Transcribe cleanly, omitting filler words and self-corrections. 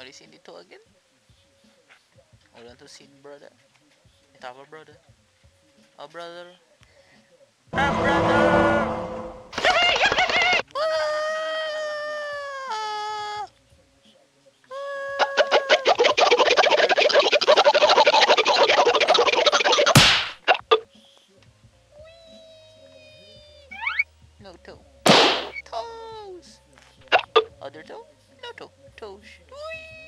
What is in the toe again? Hold on to seat, brother. It have a brother. A brother. A brother! Ah! No toe. Toes! Other toe? No toe. Toes. Whee!